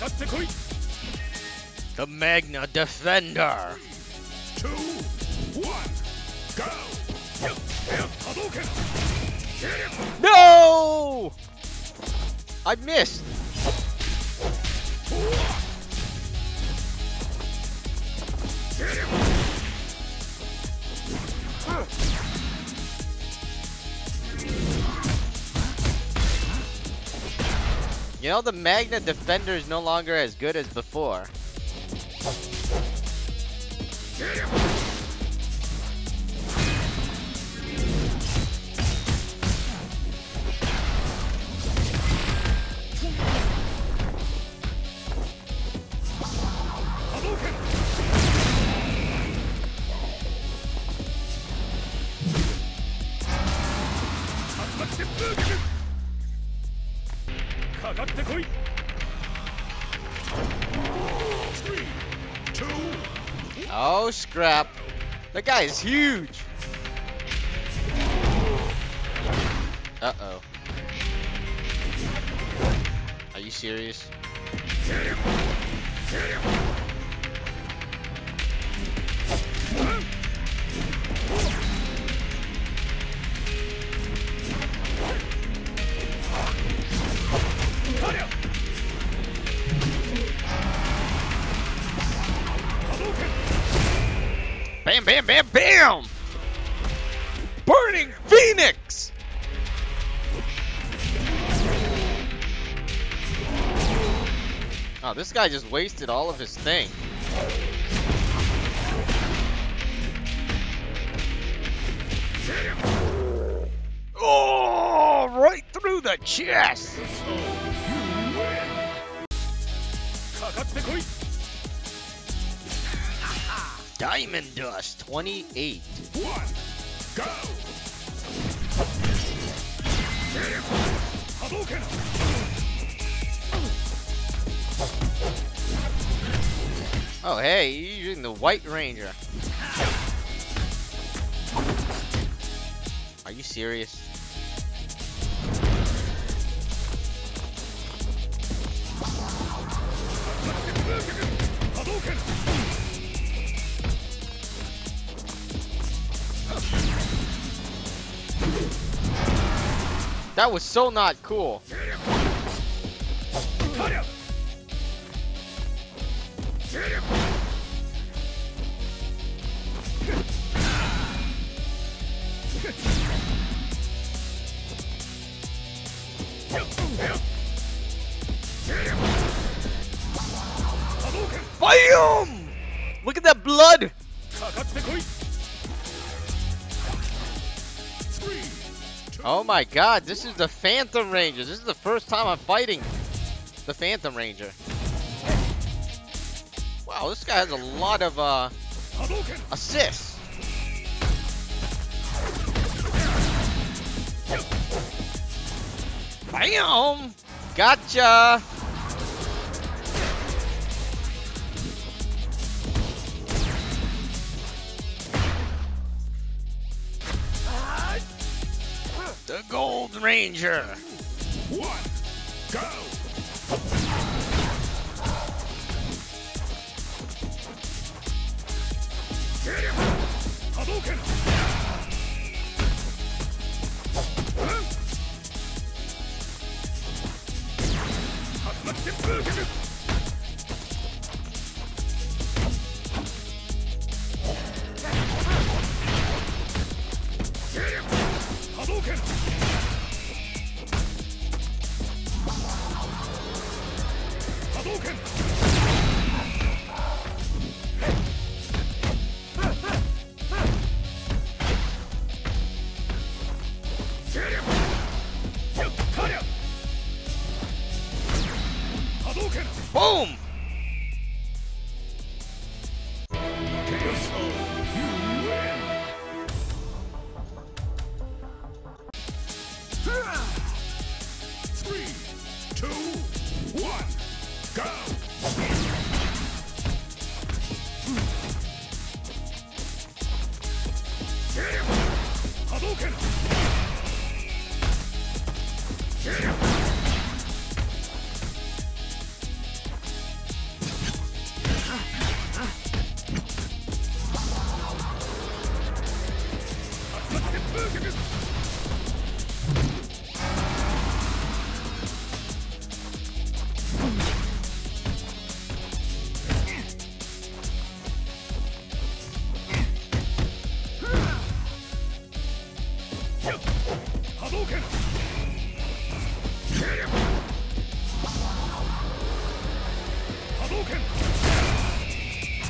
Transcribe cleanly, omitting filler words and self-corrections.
The Magna Defender. 2, 1, go! No! I missed. You know, the Magna Defender is no longer as good as before. Oh, scrap. That guy is huge. Uh-oh. Are you serious? Bam, bam, bam, bam! Burning Phoenix! Oh, this guy just wasted all of his thing. Oh, right through the chest! Diamond Dust 28. 1, go! Oh, hey, you're using the White Ranger. Are you serious? That was so not cool. BAM! Look at that blood! Oh my god, this is the Phantom Ranger. This is the first time I'm fighting the Phantom Ranger. Wow, this guy has a lot of assists. Bam! Gotcha! The Gold Ranger. 1, go! Boom! Go!